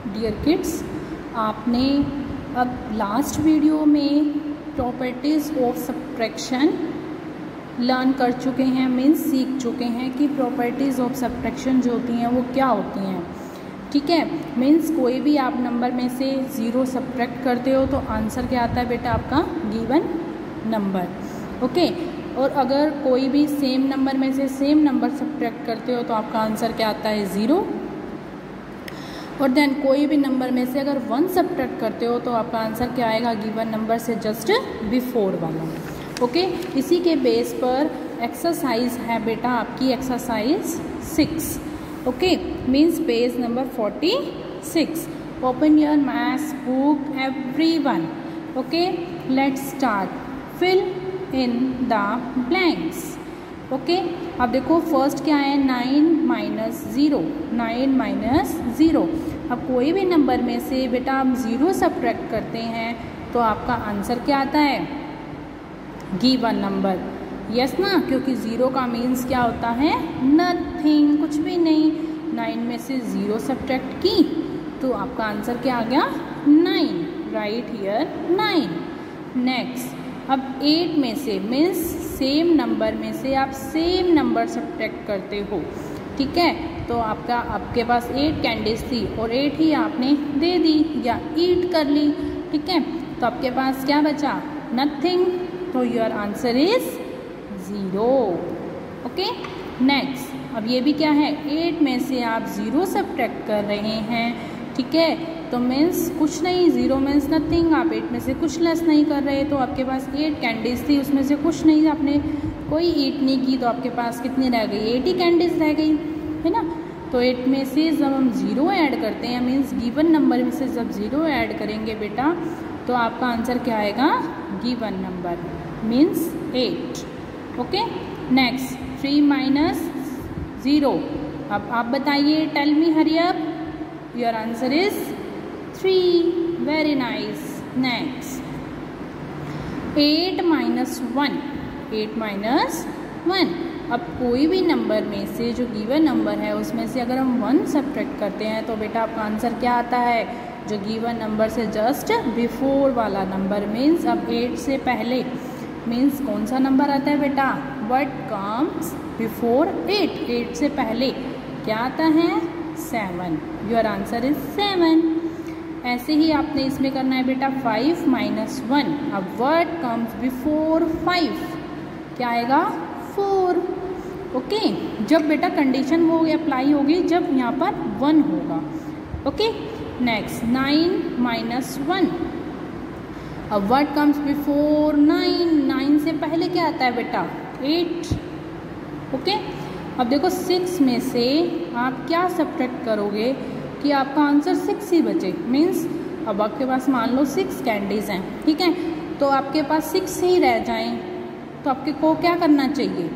Dear kids, आपने अब last video में प्रॉपर्टीज़ ऑफ सब्ट्रैक्शन लर्न कर चुके हैं, मीन्स सीख चुके हैं कि प्रॉपर्टीज़ ऑफ सब्ट्रैक्शन जो होती हैं वो क्या होती हैं। ठीक है, मीन्स कोई भी आप नंबर में से 0 सब्ट्रैक्ट करते हो तो आंसर क्या आता है बेटा, आपका गिवन नंबर। ओके, और अगर कोई भी सेम नंबर में से सेम नंबर सब्ट्रैक्ट करते हो तो आपका आंसर क्या आता है, 0। और देन कोई भी नंबर में से अगर 1 सब्ट्रैक्ट करते हो तो आपका आंसर क्या आएगा, गिवन नंबर से जस्ट बिफोर वाला। ओके, इसी के बेस पर एक्सरसाइज है बेटा आपकी exercise 6। Okay, means page number 46। Open your maths book everyone. Okay, let's start. Fill in the blanks. Okay, अब देखो फर्स्ट क्या है, 9 माइनस 0। 9 माइनस 0। अब कोई भी नंबर में से बेटा आप 0 सब्ट्रैक्ट करते हैं तो आपका आंसर क्या आता है, गिवन नंबर। यस ना, क्योंकि 0 का मीन्स क्या होता है, नथिंग, कुछ भी नहीं। 9 में से 0 सब्ट्रैक्ट की तो आपका आंसर क्या आ गया, 9। Right here 9। नेक्स्ट, अब 8 में से मीन्स सेम नंबर में से आप सेम नंबर सब्ट्रैक्ट करते हो। ठीक है, तो आपके पास 8 कैंडीज थी और 8 ही आपने दे दी या ईट कर ली। ठीक है, तो आपके पास क्या बचा, नथिंग। तो your answer is 0। Okay, next, अब ये भी क्या है, 8 में से आप 0 सब्ट्रैक्ट कर रहे हैं। ठीक है, तो मीन्स कुछ नहीं, 0 मीन्स नथिंग। आप 8 में से कुछ लेस नहीं कर रहे, तो आपके पास 8 कैंडीज थी, उसमें से कुछ नहीं, आपने कोई ईट नहीं की, तो आपके पास कितनी रह गई, 8 ही कैंडीज रह गई, है ना। तो 8 में से जब हम 0 ऐड करते हैं, मीन्स गिवन नंबर में से जब 0 ऐड करेंगे बेटा तो आपका आंसर क्या आएगा, given number means 8। Okay, next 3 minus 0। अब आप बताइए, tell me, hurry up. Your answer is 3। Very nice. Next 8 minus 1। 8 minus 1। अब कोई भी नंबर में से जो गिवन नंबर है उसमें से अगर हम 1 सब्ट्रैक्ट करते हैं तो बेटा आपका आंसर क्या आता है, जो गिवन नंबर से जस्ट बिफोर वाला नंबर। मीन्स अब 8 से पहले, मीन्स कौन सा नंबर आता है बेटा, व्हाट कम्स बिफोर 8। 8 से पहले क्या आता है, 7। Your answer is 7। ऐसे ही आपने इसमें करना है बेटा 5 माइनस 1। अब व्हाट कम्स बिफोर 5, क्या आएगा, 4। ओके, जब बेटा कंडीशन वो अप्लाई होगी जब यहाँ पर 1 होगा। Okay, next 9 minus 1। अब व्हाट कम्स बिफोर 9। 9 से पहले क्या आता है बेटा, 8। ओके, अब देखो 6 में से आप क्या सब्ट्रैक्ट करोगे कि आपका आंसर 6 ही बचे। मीन्स अब आपके पास मान लो 6 कैंडीज हैं, ठीक है, तो आपके पास 6 ही रह जाएं, तो आपके को क्या करना चाहिए,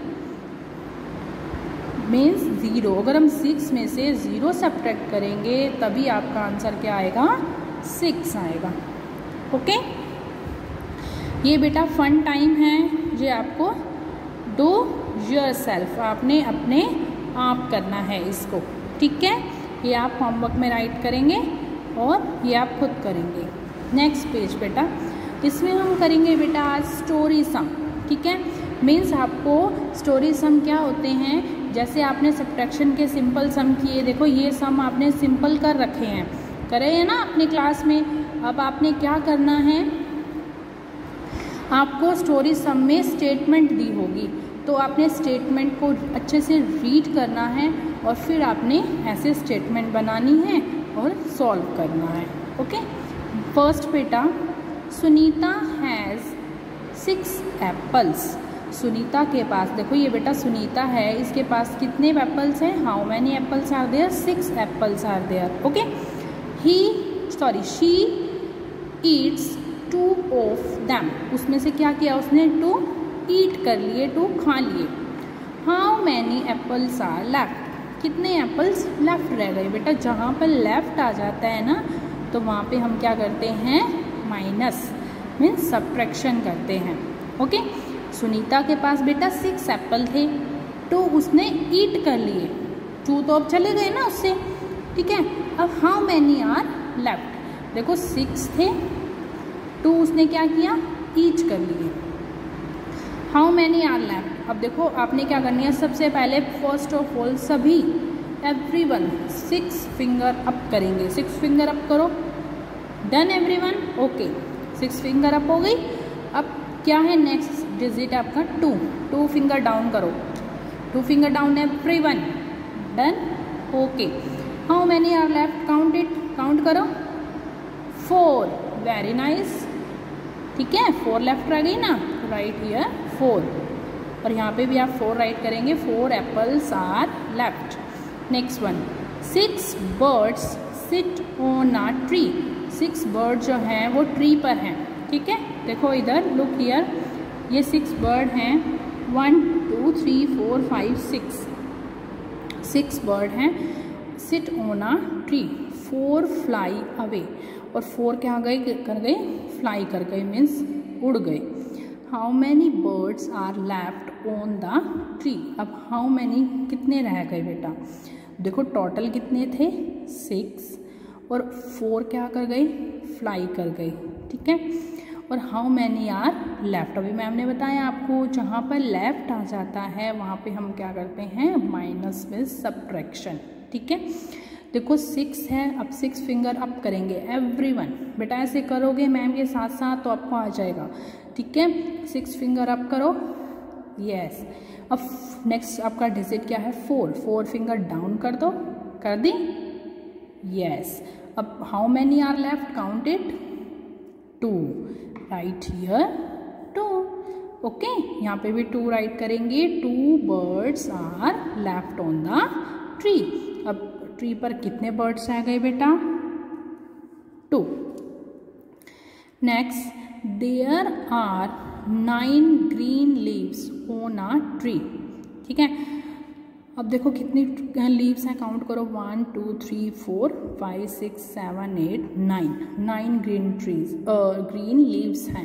मीन्स 0। अगर हम 6 में से 0 सब्ट्रैक्ट करेंगे तभी आपका आंसर क्या आएगा, 6 आएगा। ओके, ये बेटा फन टाइम है, जो आपको डू योरसेल्फ, आपने अपने आप करना है इसको। ठीक है, ये आप होमवर्क में राइट करेंगे और ये आप खुद करेंगे। नेक्स्ट पेज बेटा, इसमें हम करेंगे बेटा आज स्टोरी सम। ठीक है, मीन्स आपको स्टोरी सम क्या होते हैं, जैसे आपने सब्ट्रैक्शन के सिंपल सम किए, देखो ये सम आपने सिंपल कर रखे हैं, करे हैं ना अपनी क्लास में। अब आपने क्या करना है, आपको स्टोरी सम में स्टेटमेंट दी होगी, तो आपने स्टेटमेंट को अच्छे से रीड करना है और फिर आपने ऐसे स्टेटमेंट बनानी है और सॉल्व करना है। ओके, फर्स्ट बेटा, सुनीता हैज़ 6 एप्पल्स। सुनीता के पास, देखो ये बेटा सुनीता है, इसके पास कितने एप्पल्स हैं, how many apples are there, 6 apples are there. Okay, she eats 2 of them. उसमें से क्या किया उसने, 2 ईट कर लिए, 2 खा लिए। How many apples are left. कितने एप्पल्स लेफ्ट रह गए बेटा, जहाँ पर लेफ्ट आ जाता है ना तो वहाँ पे हम क्या करते हैं, माइनस, मीन्स सब्ट्रैक्शन करते हैं। ओके, सुनीता के पास बेटा 6 एप्पल थे तो उसने ईट कर लिए, 2 तो अब चले गए ना उससे। ठीक है, अब हाउ मैनी आर लेफ्ट। देखो 6 थे, 2 उसने क्या किया, ईच कर लिए। How many are left. अब देखो आपने क्या करनी है, सबसे पहले फर्स्ट ऑफ ऑल सभी एवरीवन 6 फिंगर अप करेंगे। 6 फिंगर अप करो। Done everyone, okay 6 finger up हो गई। अब क्या है नेक्स्ट डिजिट आपका 2 फिंगर डाउन करो। 2 finger down everyone, done, okay. How many are left, count it, count करो। 4, वेरी नाइस, ठीक है 4 लेफ्ट रह गई ना, राइट हियर 4। और यहाँ पे भी आप 4 राइट करेंगे। 4 apples are left. Next one, 6 birds sit on a tree. 6 bird जो हैं वो ट्री पर हैं, ठीक है। देखो इधर, लुक हियर, ये 6 बर्ड हैं। 1 2 3 4 5 6 बर्ड हैं। Sit on a tree. 4 fly away. और 4 क्या कर गए, फ्लाई कर गए, मीन्स उड़ गए। How many birds are left on the tree. अब हाउ मैनी कितने रह गए बेटा, देखो टोटल कितने थे 6 और 4 क्या कर गए, फ्लाई कर गए, ठीक है। और हाउ मैनी आर लेफ्ट, अभी मैम ने बताया आपको जहाँ पर लेफ्ट आ जाता है वहाँ पे हम क्या करते हैं, माइनस में सब्ट्रैक्शन, ठीक है। देखो 6 है, अब 6 फिंगर अप करेंगे एवरीवन। बेटा ऐसे करोगे मैम के साथ साथ तो आपको आ जाएगा, ठीक है। 6 फिंगर अप करो, यस। अब नेक्स्ट आपका डिजिट क्या है 4 फिंगर डाउन कर दो, कर दी, यस। अब how many are left, count it 2, right here 2, okay. यहाँ पे भी 2 राइट करेंगे। 2 birds are left on the tree. अब ट्री पर कितने बर्ड्स रह गए बेटा, 2। Next, there are 9 green leaves on a tree, ठीक है। अब देखो कितनी लीव्स हैं, काउंट करो 1 2 3 4 5 6 7 8 9 ग्रीन ग्रीन लीव्स हैं।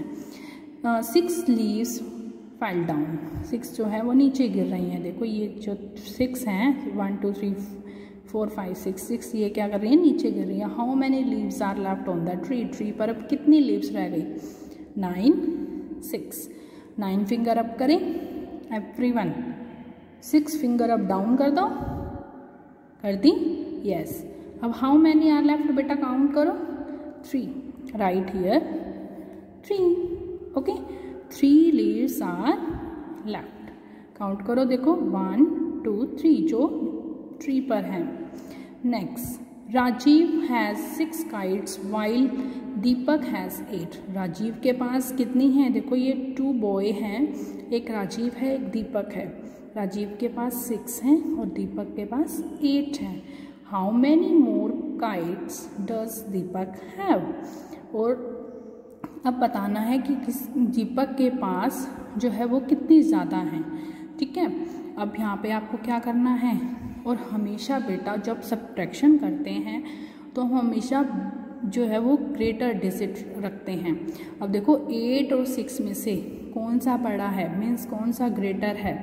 6 लीव्स फेल डाउन। 6 जो है वो नीचे गिर रही हैं। देखो ये जो 6 हैं 1 2 3 4 5 6 ये क्या कर रही है, नीचे गिर रही है। How many leaves are left on the tree. Tree पर अब कितनी लीव्स रह गई, 9 6। 9 फिंगर अप करें एवरीवन। 6 फिंगर अप डाउन कर दो, कर दी, यस। अब हाउ मैनी आर लेफ्ट बेटा, काउंट करो 3, right here 3, okay. 3 leaves are left, count करो, देखो 1 2 3 जो ट्री पर है। Next, Rajiv has 6 kites while Deepak has 8। Rajiv के पास कितनी है, देखो ये 2 बॉय हैं, एक राजीव है एक दीपक है। राजीव के पास 6 हैं और दीपक के पास 8 हैं। How many more kites does Deepak have. और अब बताना है कि दीपक के पास जो है वो कितनी ज़्यादा हैं, ठीक है। अब यहाँ पे आपको क्या करना है, और हमेशा बेटा जब सब्ट्रैक्शन करते हैं तो हमेशा जो है वो ग्रेटर डिजिट रखते हैं। अब देखो 8 और 6 में से कौन सा बड़ा है, मीन्स कौन सा ग्रेटर है,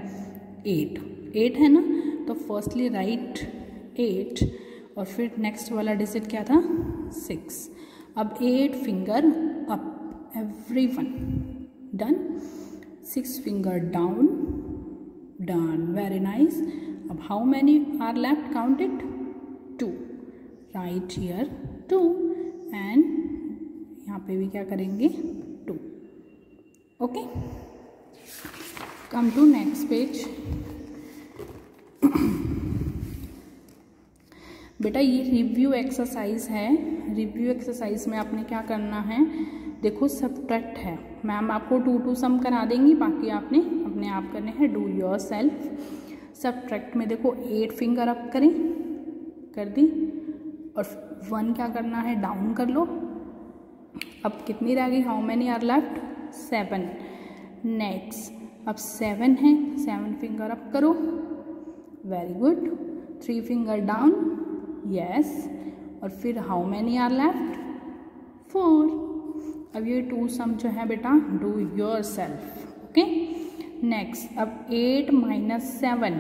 8 है ना। तो फर्स्टली राइट 8 और फिर नेक्स्ट वाला डिजिट क्या था 6। अब 8 finger up everyone, done. 6 finger down, done, very nice. अब how many are left, count it 2, right here 2 and यहाँ पे भी क्या करेंगे 2, okay. Come to next page. बेटा ये रिव्यू एक्सरसाइज है। रिव्यू एक्सरसाइज में आपने क्या करना है, देखो सब्ट्रैक्ट है, मैम आपको 2 2 सम करा देंगी, बाकी आपने अपने आप करने हैं, डू योर सेल्फ। सब्ट्रैक्ट में देखो 8 फिंगर अप करें, कर दी, और 1 क्या करना है डाउन कर लो। अब कितनी रह गई, how many are left 7। Next अब 7 है, 7 फिंगर अप करो, very good. 3 finger down, yes. और फिर हाउ मैनी आर लेफ्ट 4। अब ये 2 सम जो है बेटा do yourself, okay. Next अब 8 माइनस 7,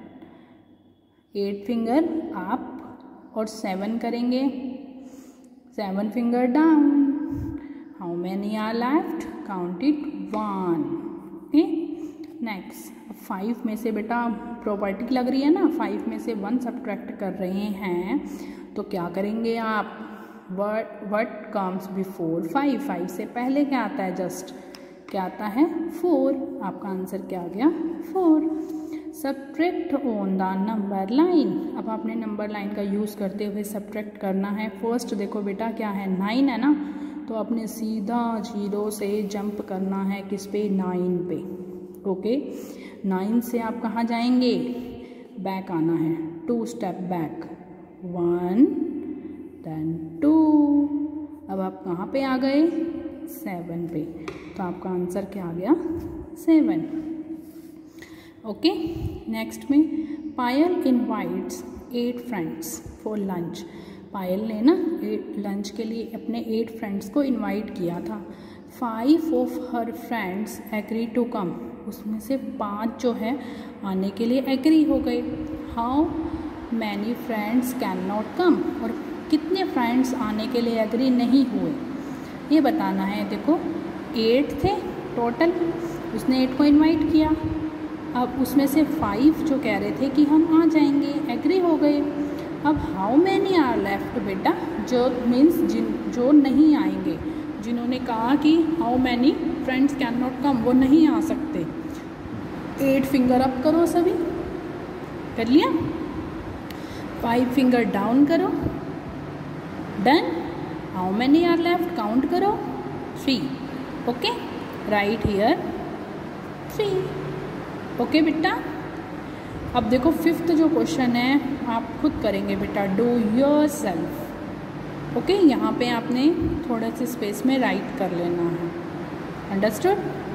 8 फिंगर अप और 7 करेंगे, 7 finger down. How many are left? Count it 1. Okay. Next 5 में से बेटा प्रॉपर्टी लग रही है ना, 5 में से 1 सब्ट्रैक्ट कर रहे हैं तो क्या करेंगे आप? What comes before 5? 5 से पहले क्या आता है? जस्ट क्या आता है? 4. आपका आंसर क्या आ गया? 4. Subtract on the number line. अब आपने नंबर लाइन का यूज़ करते हुए सब्ट्रैक्ट करना है. फर्स्ट देखो बेटा क्या है? 9 है ना, तो आपने सीधा 0 से जंप करना है किस पे? 9 पे. ओके. 9 से आप कहाँ जाएंगे? बैक आना है. 2 स्टेप बैक. 1 देन 2. अब आप कहाँ पे आ गए? 7 पे. तो आपका आंसर क्या आ गया? 7. ओके. नेक्स्ट में Payal invites 8 friends for lunch. Payal ने ना लंच के लिए अपने 8 फ्रेंड्स को इनवाइट किया था. 5 of her friends agree to come. उसमें से 5 जो है आने के लिए एग्री हो गए. How many friends cannot come. और कितने फ्रेंड्स आने के लिए एग्री नहीं हुए ये बताना है. देखो 8 थे टोटल, उसने 8 को इनवाइट किया. अब उसमें से 5 जो कह रहे थे कि हम आ जाएंगे, एग्री हो गए. अब हाउ मैनी आर लेफ्ट बेटा, जो मीन्स जो नहीं आएंगे, जिन्होंने कहा कि how many friends cannot come, वो नहीं आ सकते. 8 फिंगर अप करो. सभी कर लिया? 5 फिंगर डाउन करो. Done. How many are left count करो. 3. ओके. Right here 3. ओके बेटा. अब देखो 5th जो क्वेश्चन है आप खुद करेंगे बेटा. Do yourself. ओके. यहाँ पे आपने थोड़ा से स्पेस में राइट कर लेना है. अंडरस्टूड?